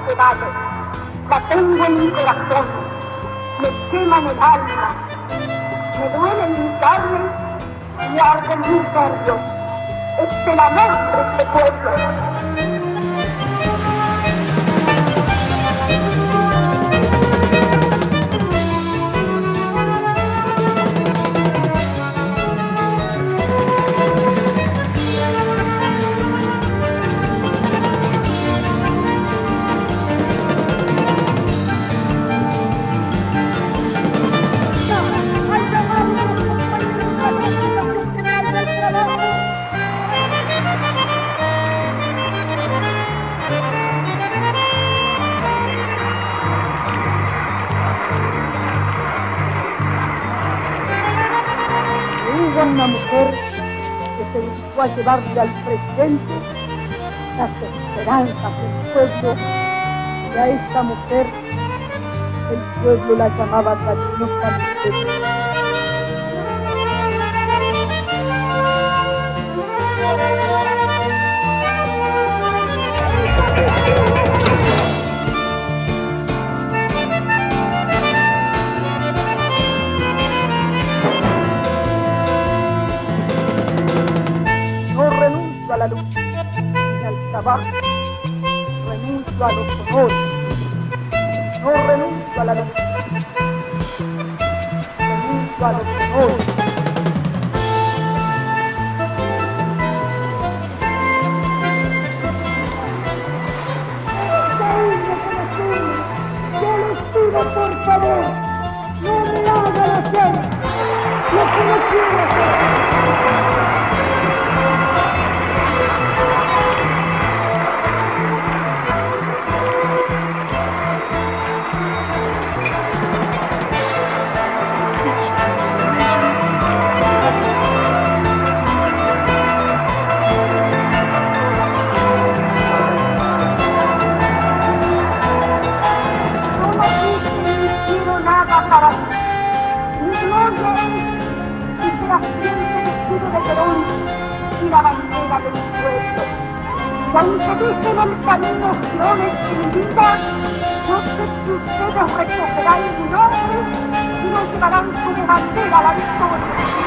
que vale. La tengo en mi corazón, me quema en el alma, me duele en mi carne y arde en mi cerebro. Es el amor de este pueblo. Una mujer que se dedicó a llevarle al presente las esperanzas del pueblo, y a esta mujer el pueblo la llamaba cariñosamente. A la luz, ni al trabajo, renuncio a los honores, no renuncio a la luz, renuncio a los honores. Yo les pido por favor, no me hagan hacer lo que no quiero hacer. Para ti, mi gloria es que será siempre vestido de Perón y la bandera de mi pueblo. Y aunque dejen el camino flores sin vida, yo sé que ustedes recogerán mi nombre y nos llevarán como bandera a la victoria.